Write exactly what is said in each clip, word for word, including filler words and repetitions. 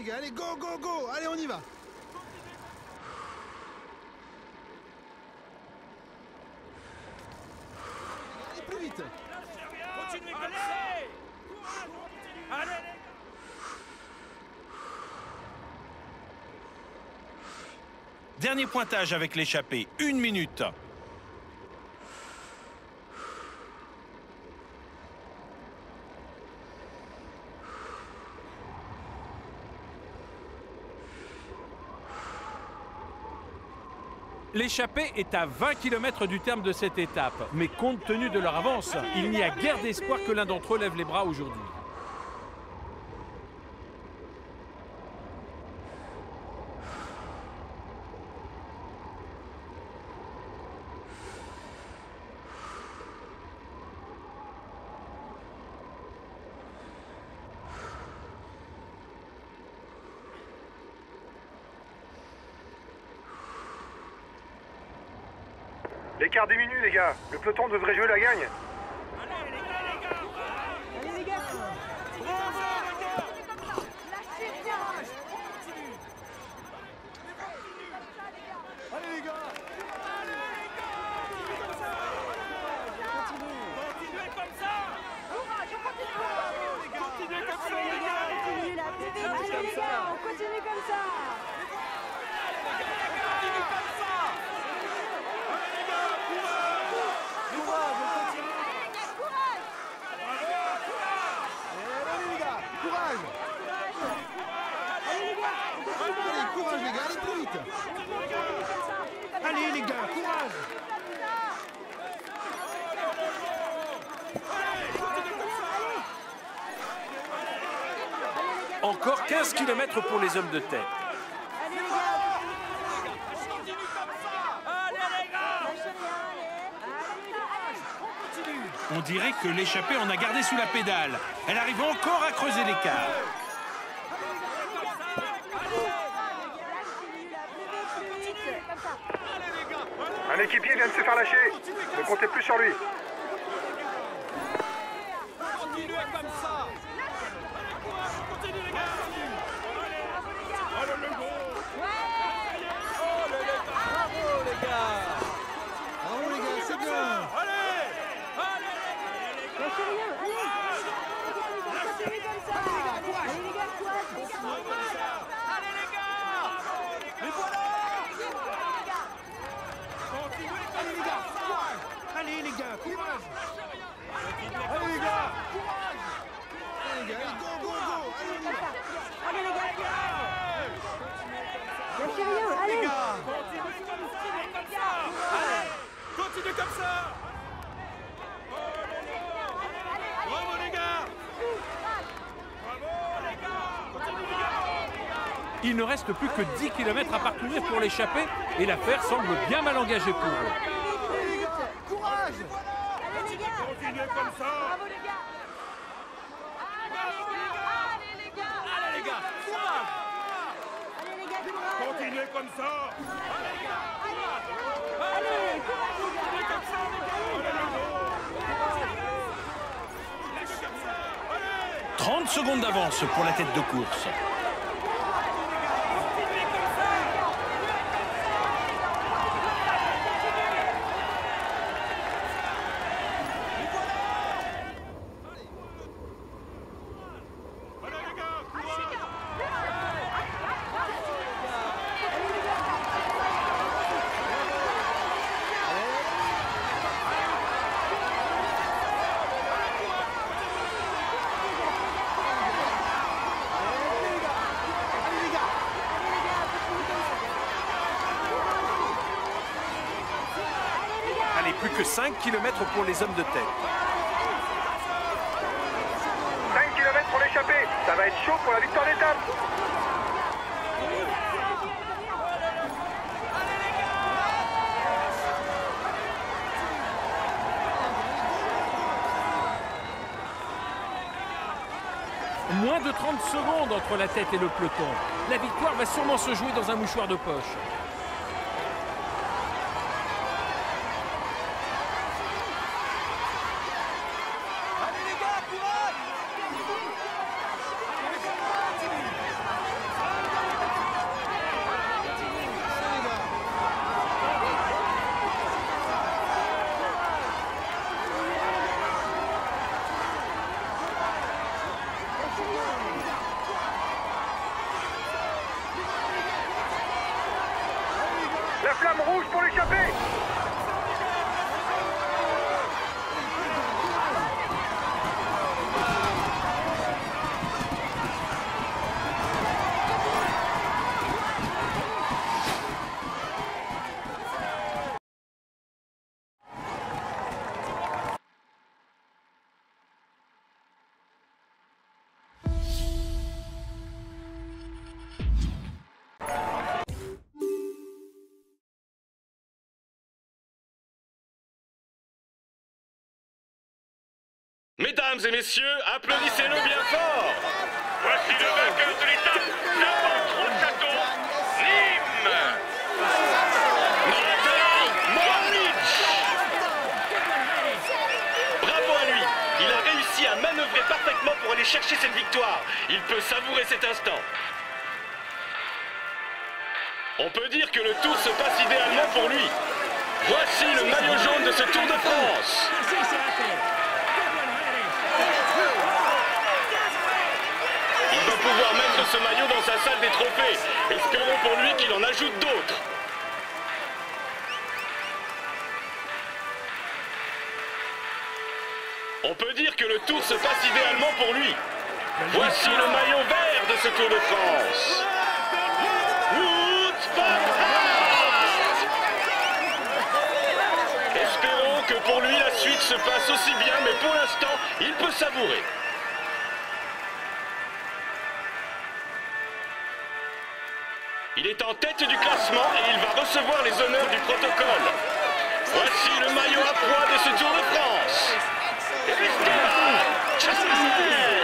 les gars, allez, go, go, go. Allez, on y va. Allez, plus vite. Continuez comme ça. Allez, allez. Dernier pointage avec l'échappée, une minute. L'échappée est à vingt kilomètres du terme de cette étape. Mais compte tenu de leur avance, il n'y a guère d'espoir que l'un d'entre eux lève les bras aujourd'hui. L'écart diminue, les gars. Le peloton devrait jouer la gagne. Allez, les gars, les gars. Allez les gars. Bravo, les gars. Lâchez le virage. Allez, les gars. Continuez comme ça. Courage, on continue. Continuez comme ça, Allez les les gars. gars, on continue là, plus vite. Allez les gars, on continue comme ça. Courage. Allez les gars, Allez, courage, les gars, allez, plus vite. Allez, les gars, courage. Encore quinze kilomètres pour les hommes de tête. allez les gars. Continue comme ça. Allez, les gars. Lâchez rien, allez. Allez les gars, allez. On dirait que l'échappée en a gardé sous la pédale. Elle arrive encore à creuser l'écart. Un équipier vient de se faire lâcher. Ne comptez plus sur lui. Continuez comme ça. Continue, les gars. Allez, les gars. Oh, les gars. Bravo, les gars. Bravo, les gars, c'est bien. Allez. Allez, les gars. Lâchez rien, allez. Continue comme ça. Allez les gars, courage. Allez les gars, courage. Allez, les gars. Les voilà. Continuez comme Allez, les gars, courage. Allez, les gars, courage. Allez, les gars, courage. Allez, les gars, allez, go, go, go. Allez, on y va. Allez les gars, courage. Lâchez rien, allez. Continue comme ça. Bravo, les gars. Bravo, les gars. Continue, les gars. Il ne reste plus que dix kilomètres à parcourir pour l'échappée et l'affaire semble bien mal engagée pour eux. Allez, les gars, courage. Allez les gars. Continuez comme ça. Bravo les gars. Allez les gars. Allez, les gars. Courage. Allez les gars, courage. Continuez comme ça. Allez, les gars. Allez, courage les gars. Continuez comme ça, les gars. Lâchez comme ça. Allez. trente secondes d'avance pour la tête de course. Allez, les gars. Courage. Allez, plus que cinq kilomètres pour les hommes de tête. cinq kilomètres pour l'échappée. Ça va être chaud pour la victoire d'étape. Moins de trente secondes entre la tête et le peloton. La victoire va sûrement se jouer dans un mouchoir de poche. Allez, les gars, courage. La flamme rouge pour l'échappée. Mesdames et messieurs, applaudissez-le bien fort. Voici le vainqueur de l'étape. La montre au château. Nîmes. Matej Mohoric. Bravo à lui. Il a réussi à manœuvrer parfaitement pour aller chercher cette victoire. Il peut savourer cet instant. On peut dire que le tour se passe idéalement pour lui. Voici le maillot jaune de ce Tour de France. Il va pouvoir mettre ce maillot dans sa salle des trophées. Espérons pour lui qu'il en ajoute d'autres. On peut dire que le tour se passe idéalement pour lui. Voici le maillot vert de ce Tour de France. Wout van Aert. Espérons que pour lui la suite se passe aussi bien, mais pour l'instant, il peut savourer. Il est en tête du classement et il va recevoir les honneurs du protocole. Voici le maillot à pois de ce Tour de France. Esteban Chaves.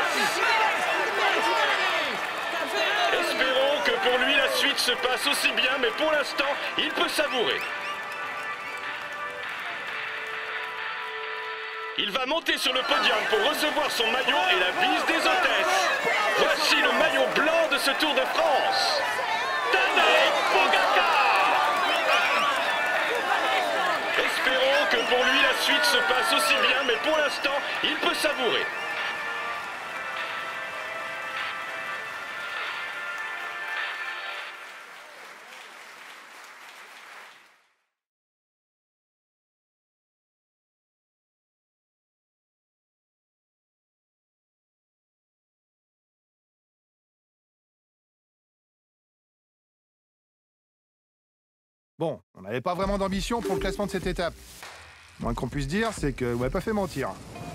Espérons que pour lui la suite se passe aussi bien, mais pour l'instant, il peut savourer. Il va monter sur le podium pour recevoir son maillot et la bise des hôtesses. Voici le maillot blanc de ce Tour de France. Tadej Pogacar. Espérons que pour lui la suite se passe aussi bien, mais pour l'instant, il peut savourer. Bon, on n'avait pas vraiment d'ambition pour le classement de cette étape. Le moins qu'on puisse dire, c'est que vous m'avez pas fait mentir.